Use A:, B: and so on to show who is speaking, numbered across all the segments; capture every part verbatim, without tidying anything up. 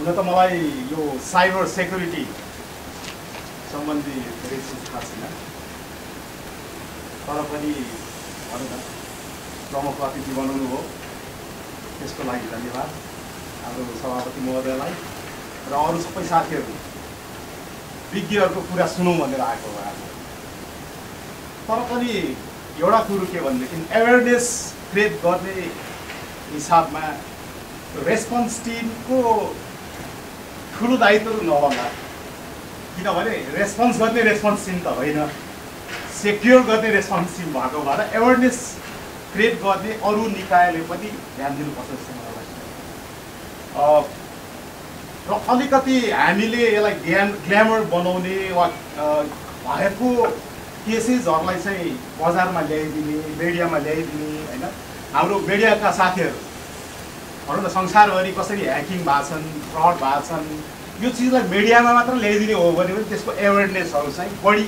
A: हुन त मलाई यो साइबर सेक्युरिटी सम्बन्धी धेरै चिज थाहा छैन, तर पनि भनौँ न प्रमुख अतिथि बनाउनु हो, त्यसको लागि धन्यवाद हाम्रो सभापति महोदयलाई र अरू सबै साथीहरू विज्ञहरूको कुरा सुनौँ भनेर आएको हो आज। तर पनि एउटा कुरो के भनेदेखि एवेरनेस क्रिएट गर्ने हिसाबमा रेस्पोन्स टिमको ठुलो दायित्व नहोला, किनभने रेस्पोन्स गर्ने रेस्पोन्स टिम त होइन, सेक्योर गर्ने रेस्पोन्स टिम भएको भएर एवेरनेस क्रिएट गर्ने अरू निकायले पनि ध्यान दिनुपर्छ जस्तो मलाई लाग्छ। र अलिकति हामीले यसलाई ग्ल्याम ग्ल्यामर बनाउने वा भएको केसेसहरूलाई चाहिँ बजारमा ल्याइदिने, मिडियामा ल्याइदिने होइन, हाम्रो मिडियाका साथीहरू भनौँ न संसारभरि कसरी ह्याकिङ भएको छन्, फ्रड भएको छन्, यो चिजलाई मिडियामा मात्र ल्याइदिने हो भने पनि त्यसको एवेरनेसहरू चाहिँ बढी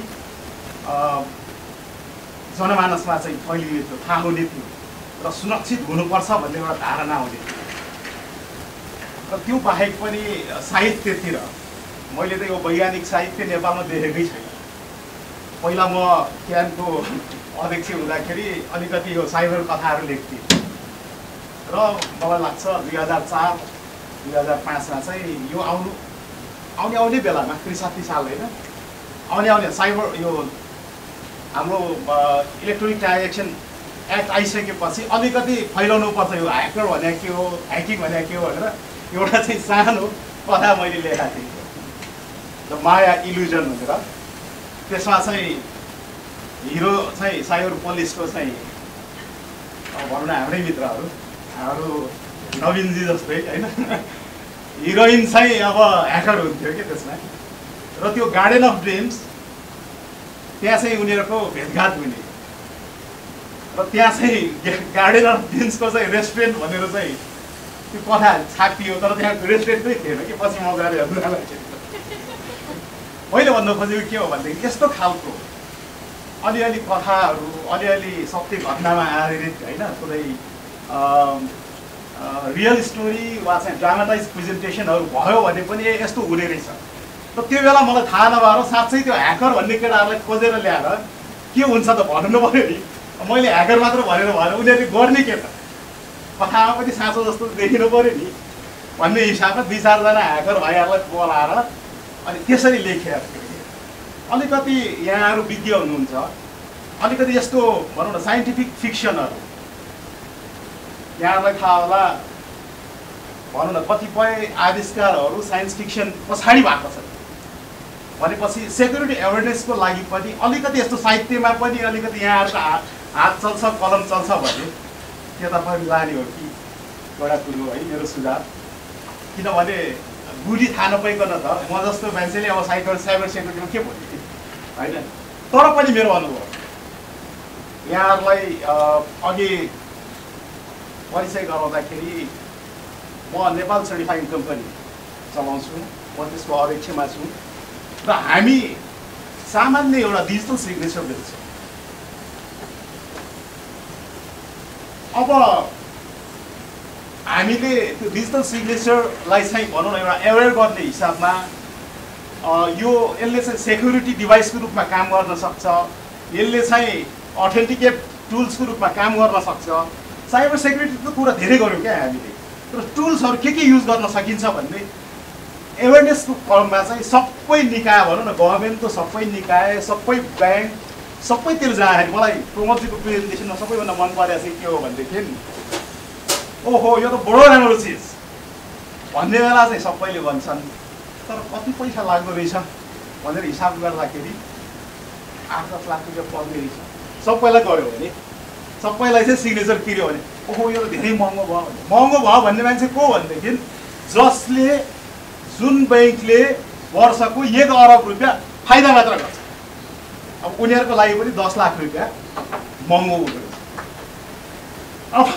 A: जनमानसमा चाहिँ फैलिने थियो, थाहा हुने थियो र सुरक्षित हुनुपर्छ भन्ने एउटा धारणा हुने थियो। र त्यो बाहेक पनि साहित्यतिर मैले त यो वैज्ञानिक साहित्य नेपालमा देखेकै छैन। पहिला म क्यानको अध्यक्ष हुँदाखेरि अलिकति यो साइबर कथाहरू लेख्थेँ र मलाई लाग्छ दुई हजार चार दुई हजार पाँचमा चाहिँ यो आउनु आउने आउने बेलामा त्रिसाठी साल होइन, आउने आउने साइबर यो हाम्रो इलेक्ट्रोनिक ट्रान्जेक्सन एक्ट आइसकेपछि अलिकति फैलाउनु पर्छ, यो ह्याकर भने के हो, ह्याकिङ भने के हो भनेर एउटा चाहिँ सानो कथा मैले लेखाएको थिएँ, द माया इल्युजन भनेर। त्यसमा चाहिँ हिरो चाहिँ साइबर पुलिसको चाहिँ भनौँ न हाम्रै मित्रहरू हाम्रो नवीनजी जस्तै होइन, हिरोइन चाहिँ अब ह्याकर हुन्थ्यो कि त्यसमा। र त्यो गार्डन अफ ड्रिम्स त्यहाँ चाहिँ उनीहरूको भेटघाट हुने र त्यहाँ चाहिँ गार्डन अफ ड्रिम्सको चाहिँ रेस्टुरेन्ट भनेर चाहिँ त्यो कथा छापियो, तर त्यहाँ रेस्टुरेन्टै थिएन कि पछि म गएर हेर्नु लाग्यो। मैले भन्नु खोजेको के हो भनेदेखि यस्तो खालको अलिअलि कथाहरू, अलिअलि सत्य घटनामा आधारित होइन, कुनै रियल स्टोरी वा चाहिँ ड्रामाटाइज प्रेजेन्टेसनहरू भयो भने पनि यस्तो हुने रहेछ। र त्यो बेला मलाई थाहा नभएर साँच्चै त्यो ह्याकर भन्ने केटाहरूलाई खोजेर ल्याएर के हुन्छ त भन्नु पऱ्यो नि, मैले ह्याकर मात्र भनेर भएर उनीहरूले गर्ने के त, कथामा पनि साँचो जस्तो देखिनु पऱ्यो नि भन्ने हिसाबमा दुई चारजना ह्याकर भाइहरूलाई बोलाएर अनि त्यसरी लेखेर अलिकति यहाँहरू विज्ञ हुनुहुन्छ, अलिकति यस्तो भनौँ न साइन्टिफिक फिक्सनहरू यहाँहरूलाई थाहा होला, भनौँ न कतिपय आविष्कारहरू साइन्स फिक्सन पछाडि भएको छ भनेपछि सेक्युरिटी एवेरनेसको लागि पनि अलिकति यस्तो साहित्यमा पनि अलिकति यहाँहरूको हात हात चल्छ, कलम चल्छ भने त्यो तपाईँ लाने हो कि एउटा कुरो है मेरो सुझाव। किनभने बुढी थाहा नपाइकन त म जस्तो मान्छेले अब साइबर साइबर सेक्युरिटीमा के भन्यो होइन, तर पनि मेरो अनुभव यहाँहरूलाई अघि परिचय गराउँदाखेरि म नेपाल सर्टिफाइङ कम्पनी चलाउँछु, म त्यसको अध्यक्षमा छु र हामी सामान्य एउटा डिजिटल सिग्नेचर बेच्छौँ। अब हामीले त्यो डिजिटल सिग्नेचरलाई चाहिँ भनौँ न एउटा एवेयर गर्ने हिसाबमा यो यसले चाहिँ सेक्युरिटी डिभाइसको रूपमा काम गर्न सक्छ, यसले चाहिँ अथेन्टिकेट टुल्सको रूपमा काम गर्न सक्छ। साइबर सेक्युरिटीको कुरा धेरै गऱ्यौँ क्या हामीले, तर टुल्सहरू के के युज गर्न सकिन्छ भन्ने एवेरनेसको क्रममा चाहिँ सबै निकाय भनौँ न, गभर्मेन्टको सबै निकाय, सबै ब्याङ्क, सबैतिर जाँदाखेरि मलाई प्रमोदजीको प्रेजेन्टेसनमा सबैभन्दा मन परेको चाहिँ के हो भनेदेखि ओहो यो त बडो राम्रो चिज भन्ने बेला चाहिँ सबैले भन्छन्, तर कति पैसा लाग्दो रहेछ भनेर हिसाब गर्दाखेरि आठ दस लाख रुपियाँ पर्ने रहेछ। सबैलाई गऱ्यो भने, सबैलाई चाहिँ सिग्नेचर किर्यो भने ओहो यो त धेरै महँगो भयो भने, महँगो भयो भन्ने मान्छे को भनेदेखि जसले जुन ब्याङ्कले वर्षको एक अरब रुपियाँ फाइदा मात्र गर्छ, अब उनीहरूको लागि पनि दस लाख रुपियाँ महँगो हुँदो रहेछ। अब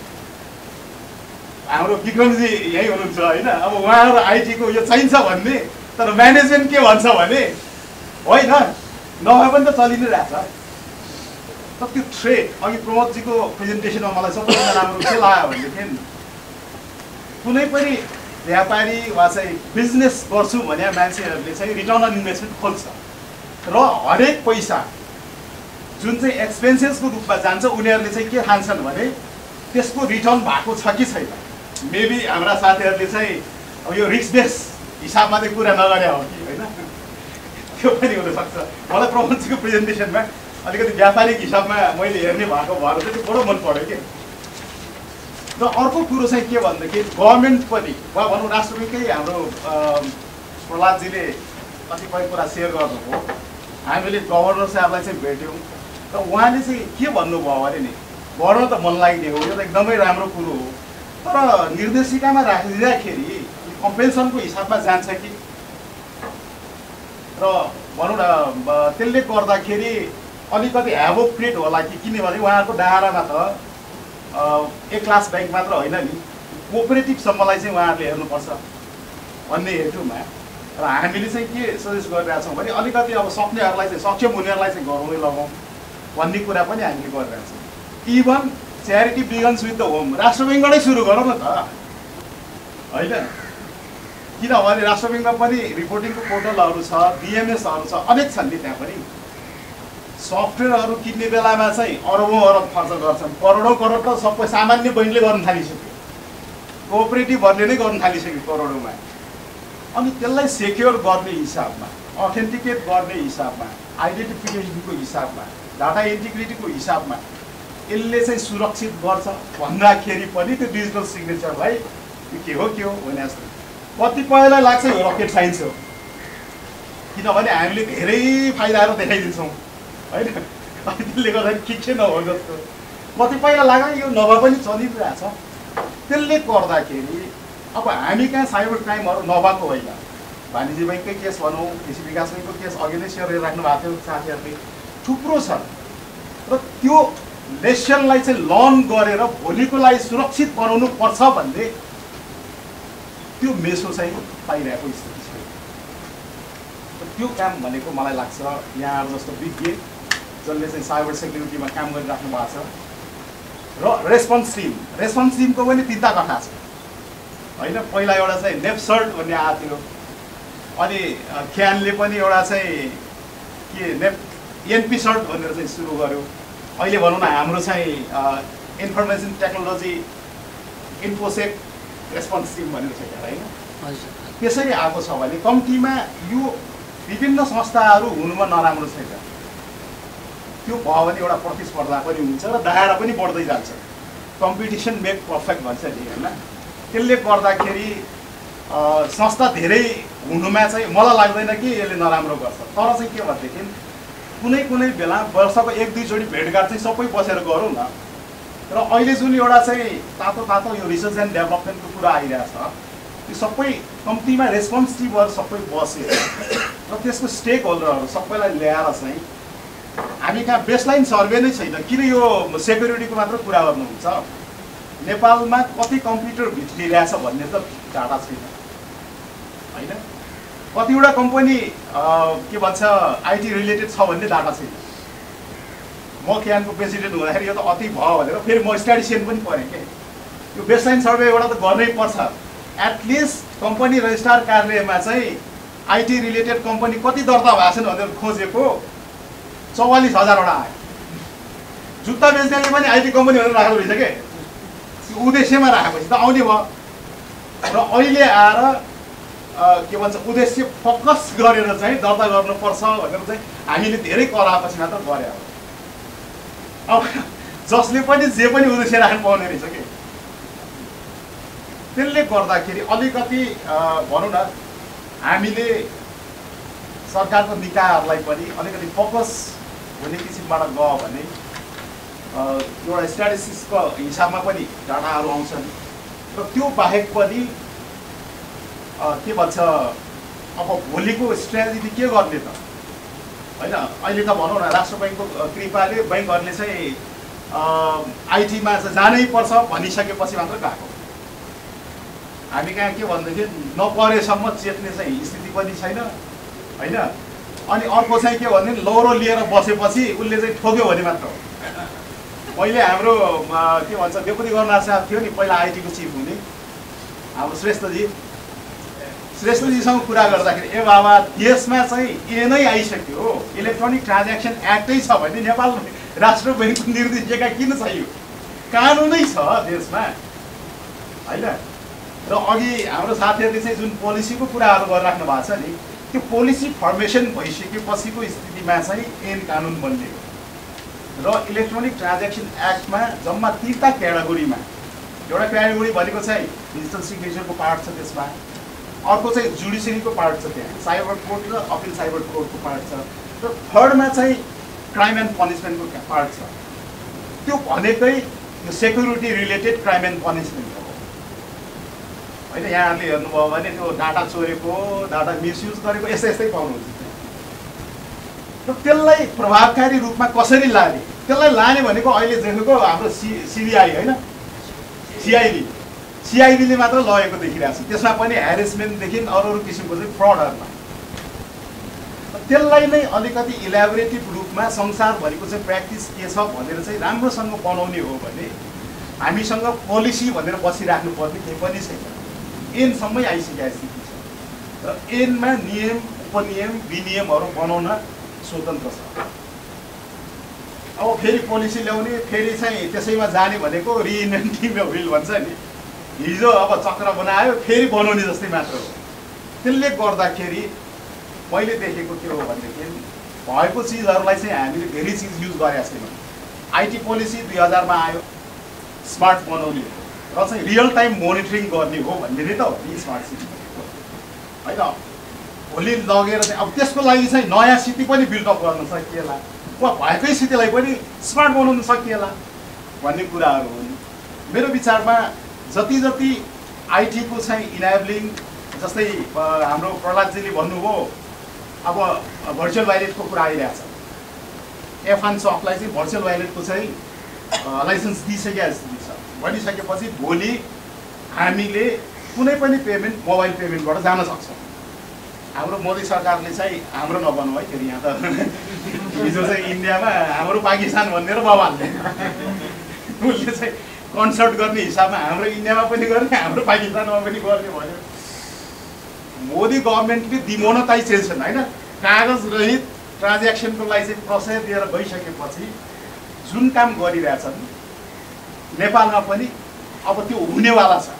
A: हाम्रो विक्रमजी यहीँ हुनुहुन्छ होइन, अब उहाँहरू आइटीको यो चाहिन्छ भन्ने, तर म्यानेजमेन्ट के भन्छ भने होइन नभए पनि त चलि नै रहेछ। तर त्यो थ्रेट अघि प्रमोदजीको प्रेजेन्टेसनमा मलाई सबैभन्दा राम्रो के लाग्यो भनेदेखि कुनै पनि व्यापारी वा चाहिँ बिजनेस गर्छु भने मान्छेहरूले चाहिँ रिटर्न अन इन्भेस्टमेन्ट खोज्छ र हरेक पैसा जुन चाहिँ एक्सपेन्सेसको रूपमा जान्छ उनीहरूले चाहिँ के ठान्छन् भने त्यसको रिटर्न भएको छ कि छैन। मेबी हाम्रा साथीहरूले चाहिँ अब यो रिस्क बेस हिसाबमा चाहिँ कुरा नगरे हो कि होइन, त्यो पनि हुनसक्छ। मलाई प्रबन्धको प्रेजेन्टेसनमा अलिकति व्यापारिक हिसाबमा मैले हेर्ने भएको भएर चाहिँ त्यो बडो मन पऱ्यो कि। र अर्को कुरो चाहिँ के भन्दाखेरि गभर्मेन्ट पनि वा भनौँ राष्ट्र ब्याङ्ककै हाम्रो प्रहलादजीले कतिपय कुरा सेयर गर्नुभयो। हामीले गभर्नर साहबलाई चाहिँ भेट्यौँ र उहाँले चाहिँ के भन्नुभयो भने नि गर्न त मन लाग्ने हो, यो त एकदमै राम्रो कुरो हो, तर निर्देशिकामा राखिदिँदाखेरि कम्पेन्सनको हिसाबमा जान्छ कि र भनौँ न त्यसले गर्दाखेरि अलिकति ह्याभोक क्रिएट होला कि, किनभने उहाँहरूको डाँडामा त एक क्लास ब्याङ्क मात्र होइन नि, कोअपरेटिभसम्मलाई चाहिँ उहाँहरूले हेर्नुपर्छ भन्ने हेतुमा र हामीले चाहिँ के सजेस्ट गरिरहेका छौँ भने अलिकति अब सक्नेहरूलाई चाहिँ सक्षम हुनेहरूलाई चाहिँ गराउनै लगाउँ भन्ने कुरा पनि हामीले गरिरहेका छौँ। Even charity begins with the home राष्ट्र ब्याङ्कबाटै सुरु गरौँ न त होइन, किनभने राष्ट्र ब्याङ्कमा पनि रिपोर्टिङको पोर्टलहरू छ, बिएमएसहरू छ, अनेक छन् नि। त्यहाँ पनि सफ्टवेयरहरू किन्ने बेलामा चाहिँ अरबौँ अरब खर्च गर्छन्, करोडौँ करोड त सबै सामान्य बैङ्कले गर्न थालिसक्यो, कोअपरेटिभहरूले नै गर्न थालिसक्यो करोडौँमा। अनि त्यसलाई सेक्योर गर्ने हिसाबमा, अथेन्टिकेट गर्ने हिसाबमा, आइडेन्टिफिकेसनको हिसाबमा, डाटा इन्टिग्रिटीको हिसाबमा यसले चाहिँ सुरक्षित गर्छ भन्दाखेरि पनि त्यो डिजिटल सिग्नेचरलाई के हो के हो भने जस्तो कतिपयलाई लाग्छ यो रकेट साइन्स हो, किनभने हामीले धेरै फाइदाहरू देखाइदिन्छौँ होइन, त्यसले गर्दाखेरि ठिक चाहिँ नहो जस्तो कतिपयलाई लाग्छ यो नभए पनि चलिरहेछ। त्यसले गर्दाखेरि अब हामी कहाँ साइबर क्राइमहरू नभएको होइन, वाणिज्य ब्याङ्ककै केस भनौँ, कृषि विकास ब्याङ्कको केस अघि नै सेयर गरिराख्नु भएको थियो साथीहरूले, थुप्रो छ र त्यो लेसनलाई चाहिँ लर्न गरेर भोलिको लागि सुरक्षित बनाउनु पर्छ भन्ने त्यो मेसो चाहिँ पाइरहेको स्थिति छ। त्यो काम भनेको मलाई लाग्छ यहाँहरू जस्तो विज्ञ जसले चाहिँ साइबर सेक्युरिटीमा काम गरिराख्नु भएको छ र रेस्पोन्स टिम रेस्पोन्स टिमको पनि तिनवटा कथा छ होइन। पहिला एउटा चाहिँ नेपसर्ट भन्ने आएको थियो, अनि क्यानले पनि एउटा चाहिँ के नेप एनपी सर्ट भनेर चाहिँ सुरु गर्यो। अहिले भनौँ न हाम्रो चाहिँ information technology infosec response team भनेर छ क्या होइन। त्यसरी आएको छ भने कम्तीमा यो विभिन्न संस्थाहरू हुनुमा नराम्रो छैन, त्यो भयो भने एउटा प्रतिस्पर्धा पनि हुन्छ र दायरा पनि बढ्दै जान्छ। कम्पिटिसन मेक पर्फेक्ट भन्छ नि होइन। त्यसले गर्दाखेरि संस्था धेरै हुनुमा चाहिँ मलाई लाग्दैन कि यसले नराम्रो गर्छ, तर चाहिँ के भनेदेखि कुनै कुनै बेला वर्षको एक दुईचोटि भेटघाट चाहिँ सबै बसेर गरौँ न। र अहिले जुन एउटा चाहिँ तातो तातो यो रिसर्च एन्ड डेभलपमेन्टको कुरा आइरहेछ, त्यो सबै कम्तीमा रेस्पोन्सिभहरू सबै बसेर र त्यसको स्टेक होल्डरहरू सबैलाई ल्याएर चाहिँ हामी कहाँ बेसलाइन सर्वे नै छैन। किन यो सेक्युरिटीको मात्र कुरा गर्नुहुन्छ, नेपालमा कति कम्प्युटर भित्रिरहेछ भन्ने त डाटा छैन होइन। कतिवटा कम्पनी के भन्छ आइटी रिलेटेड छ भन्ने डाटा छैन। म क्यानको प्रेसिडेन्ट हुँदाखेरि यो त अति भयो भनेर फेरि म स्ट्याटिसियन पनि परेँ के, यो बेसलाइन सर्वे एउटा त गर्नै पर्छ। एटलिस्ट कम्पनी रजिस्ट्रार कार्यालयमा चाहिँ आइटी रिलेटेड कम्पनी कति दर्ता भएको छन् भनेर खोजेको चौवालिस हजारवटा आयो। जुत्ता बेच्नेले पनि आइटी कम्पनी भनेर राखेको रहेछ के, उद्देश्यमा राखेपछि त आउने भयो। र अहिले आएर के भन्छ उद्देश्य फोकस गरेर चाहिँ दर्ता गर्नुपर्छ भनेर चाहिँ हामीले धेरै कराएपछि मात्र गरे हो। अब जसले पनि जे पनि उद्देश्य राख्नु पाउने रहेछ कि। त्यसले गर्दाखेरि अलिकति भनौँ न हामीले सरकारको निकायहरूलाई पनि अलिकति फोकस हुने किसिमबाट गयो भने एउटा स्ट्याटिस्टिक्सको हिसाबमा पनि डाटाहरू आउँछन्। र त्यो बाहेक पनि के भन्छ अब भोलिको स्ट्राटेजी के गर्ने त होइन। अहिले त भनौँ न राष्ट्र ब्याङ्कको कृपाले ब्याङ्कहरूले चाहिँ आइटीमा चाहिँ जानै पर्छ भनिसकेपछि मात्र गएको। हामी कहाँ के भनेदेखि नपरेसम्म चेप्ने चाहिँ स्थिति पनि छैन होइन। अनि अर्को चाहिँ के भने लौरो लिएर बसेपछि उसले चाहिँ ठोक्यो भने मात्र हो। पहिले हाम्रो के भन्छ डेपुटी गभर्नर साहब थियो नि पहिला आइटीको चिफ हुने हाम्रो श्रेष्ठजी, श्रेष्ठजीसँग कुरा गर्दाखेरि ए बाबा देशमा चाहिँ ए नै आइसक्यो इलेक्ट्रोनिक ट्रान्ज्याक्सन एक्टै छ भने नेपाल राष्ट्र बैङ्कको निर्देशिका किन चाहियो कानुनै छ देशमा होइन र अघि हाम्रो साथीहरूले चाहिँ जुन पोलिसीको कुराहरू गरिराख्नु भएको छ नि त्यो पोलिसी फर्मेसन भइसकेपछिको स्थितिमा चाहिँ ऐन कानुन बनियो र इलेक्ट्रोनिक ट्रान्ज्याक्सन एक्टमा जम्मा तीनवटा क्याटेगोरीमा एउटा क्याटेगोरी भनेको चाहिँ डिजिटल सिग्नेचरको पार्ट छ त्यसमा अर्को चाहिँ जुडिसियरीको पार्ट छ त्यहाँ साइबर कोर्ट र अपिल साइबर कोर्टको पार्ट छ र थर्डमा चाहिँ क्राइम एन्ड पनिसमेन्टको पार्ट छ त्यो भनेकै यो security related crime and punishment हो होइन यहाँहरूले हेर्नुभयो भने त्यो डाटा चोरेको डाटा मिसयुज गरेको यस्तै यस्तै पाउनुहुन्छ र त्यसलाई प्रभावकारी रूपमा कसरी लाने त्यसलाई लाने भनेको अहिले देखेको हाम्रो सि सिबिआई होइन सिआइडी सिआइडीले मात्र लगेको देखिरहेको छ त्यसमा पनि ह्यारेसमेन्टदेखि अरू अरू किसिमको चाहिँ फ्रडहरूमा त्यसलाई नै अलिकति इलाबोरेटिभ रूपमा संसारभरिको चाहिँ प्र्याक्टिस के छ भनेर चाहिँ राम्रोसँग बनाउने हो भने हामीसँग पोलिसी भनेर बसिराख्नु पर्ने केही पनि छैन ऐनसम्मै आइसकेको स्थिति छ र ऐनमा नियम उपनियम विनियमहरू बनाउन स्वतन्त्र छ अब फेरि पोलिसी ल्याउने फेरि चाहिँ त्यसैमा जाने भनेको रिइन्भेन्टिङ द व्हिल भन्छ नि हिजो अब चक्र बनायो फेरि बनाउने जस्तै मात्र हो त्यसले गर्दाखेरि मैले देखेको के हो भनेदेखि भएको चिजहरूलाई चाहिँ हामीले धेरै चिज युज गरेका छैनौँ आइटी पोलिसी दुई हजारमा आयो स्मार्ट बनाउने र चाहिँ रियल टाइम मोनिटरिङ गर्ने हो भन्ने नै त हो नि स्मार्ट सिटी होइन भोलि लगेर चाहिँ अब त्यसको लागि चाहिँ नयाँ सिटी पनि बिल्डअप गर्न सकिएला वा भएकै सिटीलाई पनि स्मार्ट बनाउन सकिएला भन्ने कुराहरू हो नि मेरो विचारमा जति जति आइटीको चाहिँ इनेबलिङ जस्तै हाम्रो प्रहलादजीले भन्नुभयो अब भर्चुअल वालेटको कुरा आइरहेको छ एफ वान सफ्टलाई चाहिँ भर्चुअल वालेटको चाहिँ लाइसेन्स दिइसकेका स्थिति छ भनिसकेपछि भोलि हामीले कुनै पनि पेमेन्ट मोबाइल पेमेन्टबाट जान सक्छौँ हाम्रो मोदी सरकारले चाहिँ हाम्रो नबनाऊ है फेरि यहाँ त हिजो चाहिँ इन्डियामा हाम्रो पाकिस्तान भनेर बबालले उसले चाहिँ कन्सल्ट गर्ने हिसाबमा हाम्रो इन्डियामा पनि गर्ने हाम्रो पाकिस्तानमा पनि गर्ने भन्यो मोदी गभर्मेन्टले डिमोनेटाइजेसन होइन कागज रहित ट्रान्ज्याक्सनको लागि चाहिँ प्रोसेस दिएर गइसकेपछि जुन काम गरिरहेछन् नेपालमा पनि अब त्यो हुनेवाला छ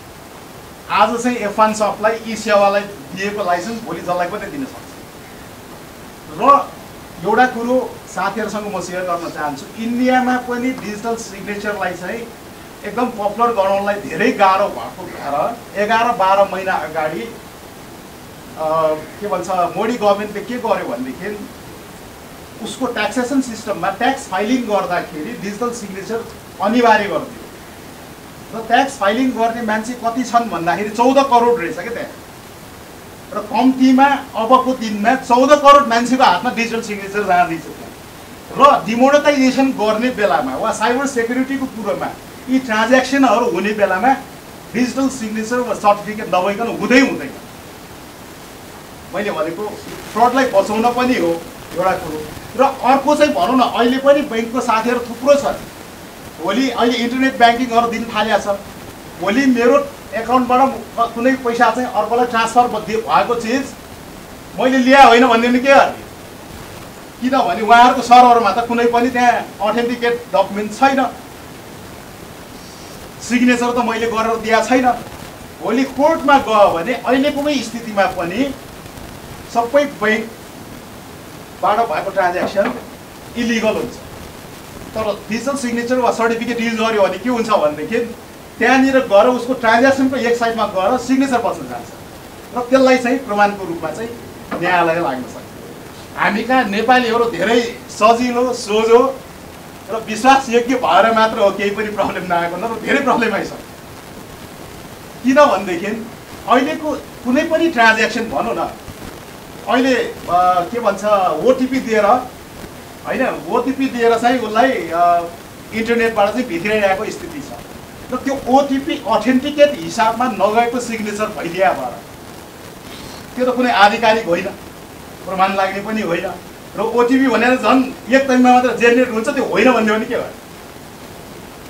A: आज चाहिँ एफ वान सफ्टलाई ई सेवालाई दिएको लाइसेन्स भोलि जसलाई पनि दिन सक्छ र एउटा कुरो साथीहरूसँग म सेयर गर्न चाहन्छु इन्डियामा पनि डिजिटल सिग्नेचरलाई चाहिँ एकदम पपुलर गराउनलाई धेरै गाह्रो भएको भएर एघार बाह्र महिना अगाडि के भन्छ मोदी गभर्मेन्टले के गर्यो भनेदेखि उसको ट्याक्सेसन सिस्टममा ट्याक्स फाइलिङ गर्दाखेरि डिजिटल सिग्नेचर अनिवार्य गरिदियो र ट्याक्स फाइलिङ गर्ने मान्छे कति छन् भन्दाखेरि चौध करोड रहेछ क्या त्यहाँ र कम्तीमा अबको दिनमा चौध करोड मान्छेको हातमा डिजिटल सिग्नेचर जाँदैछ र डिमोनेटाइजेसन गर्ने बेलामा वा साइबर सेक्युरिटीको कुरोमा यी ट्रान्ज्याक्सनहरू हुने बेलामा डिजिटल सिग्नेचर वा सर्टिफिकेट नभइकन हुँदै हुँदैन मैले भनेको फ्रडलाई बचाउन पनि हो एउटा कुरो र अर्को चाहिँ भनौँ न अहिले पनि ब्याङ्कको साथीहरू थुप्रो छन् भोलि अहिले इन्टरनेट ब्याङ्किङहरू दिन थालेको छ भोलि मेरो एकाउन्टबाट कुनै पैसा चाहिँ अर्कोलाई ट्रान्सफर भएको चिज मैले ल्याए होइन भन्ने के गर्ने किनभने उहाँहरूको सर्भरमा त कुनै पनि त्यहाँ अथेन्टिकेट डकुमेन्ट छैन सिग्नेचर त मैले गरेर दिएको छैन भोलि कोर्टमा गयो भने अहिलेकोमै स्थितिमा पनि सबै ब्याङ्कबाट भएको ट्रान्ज्याक्सन इलिगल हुन्छ तर डिजिटल सिग्नेचर वा सर्टिफिकेट युज गर्यो भने के हुन्छ भनेदेखि त्यहाँनिर गएर उसको ट्रान्ज्याक्सनको एक साइडमा गएर सिग्नेचर बस्न जान्छ र त्यसलाई चाहिँ प्रमाणको रूपमा चाहिँ न्यायालय लाग्न सक्छ हामी कहाँ नेपालीहरू धेरै सजिलो सोझो र विश्वासयोग्य भएर मात्र हो केही पनि प्रब्लम नआएको नत्र धेरै प्रब्लम आइसक्यो किन भनेदेखि अहिलेको कुनै पनि ट्रान्ज्याक्सन भनौँ न अहिले के भन्छ ओटिपी दिएर होइन ओटिपी दिएर चाहिँ उसलाई इन्टरनेटबाट चाहिँ भित्रिरहेको स्थिति छ र त्यो ओटिपी अथेन्टिकेट हिसाबमा नगएको सिग्नेचर भइदिया भएर त्यो त कुनै आधिकारिक होइन प्रमाण लाग्ने पनि होइन र ओटिपी भनेर झन् एक टाइममा मात्र जेनेरेट हुन्छ त्यो होइन भन्ने भने के गर्ने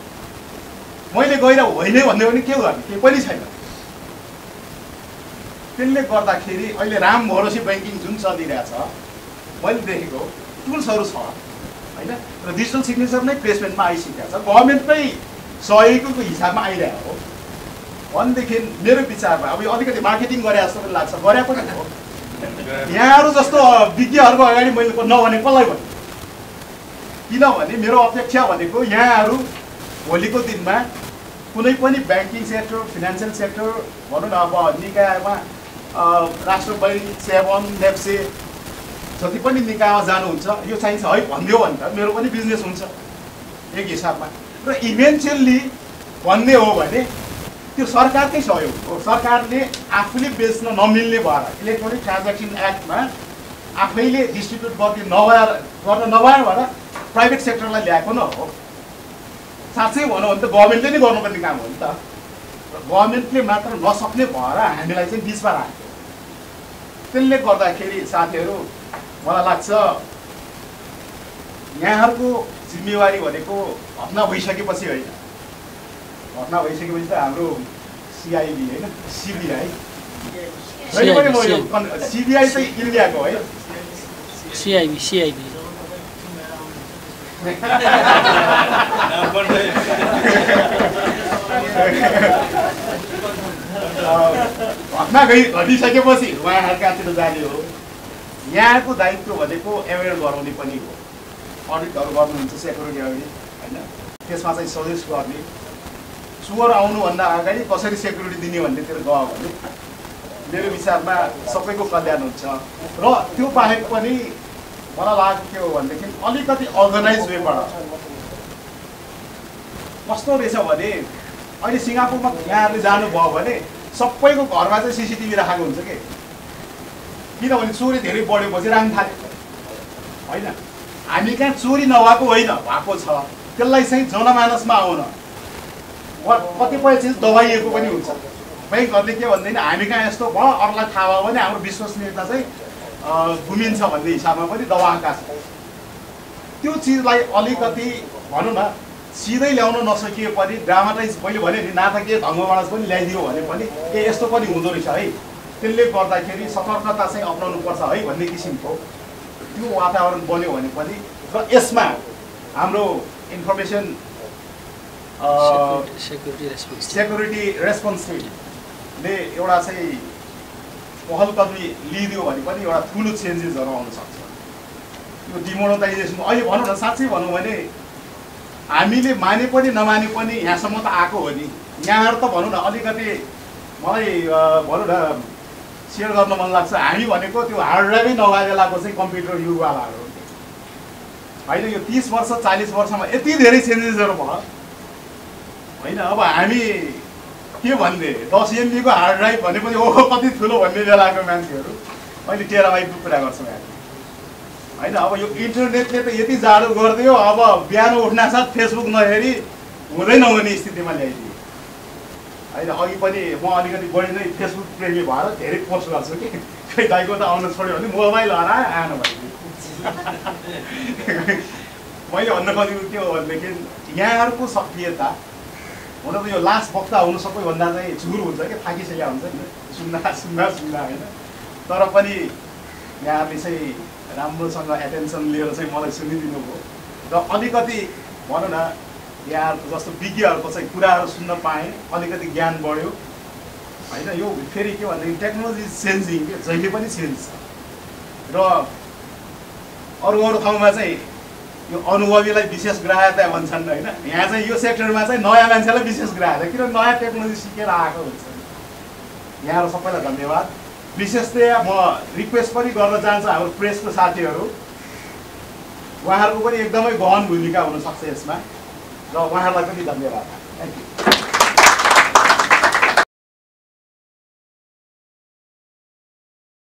A: मैले गएर होइन भन्ने भने के गर्ने केही पनि छैन त्यसले गर्दाखेरि अहिले राम भरोसी ब्याङ्किङ जुन चलिरहेछ मैले देखेको टुल्सहरू छ होइन र डिजिटल सिग्नेचर नै प्लेसमेन्टमा आइसकेको छ गभर्मेन्टकै सहयोगको हिसाबमा आइरहेको हो भनेदेखि मेरो विचारमा अब यो अलिकति मार्केटिङ गरे जस्तो पनि लाग्छ गरे पनि हो यहाँहरू जस्तो विज्ञहरूको अगाडि मैले नभने कसलाई भने किनभने मेरो अपेक्षा भनेको यहाँहरू भोलिको दिनमा कुनै पनि ब्याङ्किङ सेक्टर फिनान्सियल सेक्टर भनौँ न अब निकायमा राष्ट्र बैङ्क सेभन नेप्से जति पनि निकायमा जानुहुन्छ यो चाहिन्छ है भनिदियो भने त मेरो पनि बिजनेस हुन्छ एक हिसाबमा र इभेन्चुअल्ली भन्ने हो भने त्यो सरकारकै सहयोग हो सरकारले आफूले बेच्न नमिल्ने भएर इलेक्ट्रोनिक ट्रान्ज्याक्सन एक्टमा आफैले डिस्ट्रिब्युट गर्ने नभएर गर्न नभएर भएर प्राइभेट सेक्टरलाई ल्याएको न हो साँच्चै भनौँ भने त गभर्मेन्टले नै गर्नुपर्ने काम हो नि त गभर्मेन्टले मात्र नसक्ने भएर हामीलाई चाहिँ बिचमा राख्यो त्यसले गर्दाखेरि साथीहरू मलाई लाग्छ यहाँहरूको जिम्मेवारी भनेको घटना भइसकेपछि होइन घटना भइसकेपछि त हाम्रो सिआइबी होइन सिबिआई सिबिआई चाहिँ इन्डियाको है
B: सिआइबी सिआइबी
A: घटना गइ घटिसकेपछि उहाँहरूकातिर जाने हो यहाँको दायित्व भनेको एवेयर गराउने पनि हो अडिटहरू गर्नुहुन्छ सेक्युरिटी अडिट होइन त्यसमा चाहिँ सजेस्ट गर्ने चोर आउनुभन्दा अगाडि कसरी सेक्युरिटी दिने भन्नेतिर गयो भने मेरो विचारमा सबैको कल्याण हुन्छ र त्यो बाहेक पनि मलाई लाग्यो के हो भनेदेखि अलिकति अर्गनाइज वेबाट कस्तो रहेछ भने अहिले सिङ्गापुरमा यहाँहरूले जानुभयो भने सबैको घरमा चाहिँ सिसिटिभी राखेको हुन्छ कि किनभने चोरी धेरै बढेपछि राख्न थाल्यो होइन हामी कहाँ चोरी नभएको होइन भएको छ त्यसलाई चाहिँ जनमानसमा आउन कतिपय चिज दबाइएको पनि हुन्छ ब्याङ्कहरूले के भन्दैन हामी कहाँ यस्तो भयो अरूलाई थाहा भयो भने हाम्रो विश्वसनीयता चाहिँ गुमिन्छ भन्ने हिसाबमा पनि दबाएका छन् त्यो चिजलाई अलिकति भनौँ न सिधै ल्याउन नसकिए पनि ड्रामाटाइज मैले भने नि नाटकीय ढङ्गबाट पनि ल्याइदियो भने पनि ए यस्तो पनि हुँदो रहेछ है त्यसले गर्दाखेरि सतर्कता चाहिँ अप्नाउनु पर्छ है भन्ने किसिमको त्यो वातावरण बन्यो भने पनि र यसमा हाम्रो इन्फर्मेसन सेक्युरिटी रेस्पोन्सिबिलिटीले एउटा चाहिँ पहल कदमी लिइदियो भने पनि एउटा ठुलो चेन्जेसहरू आउन सक्छ यो डिमोनेटाइजेसन अहिले भनौँ न साँच्चै भनौँ भने हामीले माने पनि नमाने पनि यहाँसम्म त आएको हो नि यहाँहरू त भनौँ न अलिकति मलाई भनौँ न सेयर गर्न मन लाग्छ हामी भनेको त्यो हार्ड ड्राइभै नभए बेलाको चाहिँ कम्प्युटर युगवालाहरू होइन यो तिस वर्ष चालिस वर्षमा यति धेरै चेन्जेसहरू भयो होइन अब हामी के भन्ने दस एमबीको हार्ड ड्राइभ भनेपछि ओहो कति ठुलो भन्ने बेलाको मान्छेहरू अहिले टेराबाइटको कुरा गर्छौँ हामी होइन अब यो इन्टरनेटले त यति जाडो गरिदियो अब बिहान उठ्न साथ फेसबुक नहेरी हुँदै नहुने स्थितिमा ल्याइदियो होइन अघि पनि म अलिकति बढी नै फेसबुक प्रेमी भएर धेरै पोस्ट गर्छु कि खै दाइको त आउन छोड्यो भने मोबाइल हरायो आएन भने मैले भन्न खोजेको के हो भनेदेखि यहाँहरूको सक्रियता हुन त यो लास्ट वक्ता हुनु सबैभन्दा चाहिँ झुर हुन्छ कि थाकिसकेका हुन्छ नि सुन्दा सुन्दा सुन्दा होइन तर पनि यहाँहरूले चाहिँ राम्रोसँग एटेन्सन लिएर चाहिँ मलाई सुनिदिनु भयो र अलिकति भनौँ न यहाँहरूको जस्तो विज्ञहरूको चाहिँ कुराहरू सुन्न पाएँ अलिकति ज्ञान बढ्यो होइन यो फेरि के भन्दाखेरि टेक्नोलोजी चेन्जिङ के जहिले पनि चेन्ज छ र अरू अरू ठाउँमा चाहिँ यो अनुभवीलाई विशेष ग्राह्यता भन्छन् होइन यहाँ चाहिँ यो सेक्टरमा चाहिँ नयाँ मान्छेलाई विशेष ग्राह्यता किन नयाँ टेक्नोलोजी सिकेर आएको हुन्छ यहाँहरू सबैलाई धन्यवाद विशेषतया म रिक्वेस्ट पनि गर्न चाहन्छु हाम्रो प्रेसको साथीहरू उहाँहरूको पनि एकदमै गहन भूमिका हुनसक्छ यसमा र उहाँहरूलाई पनि धन्यवाद थ्याङ्क यू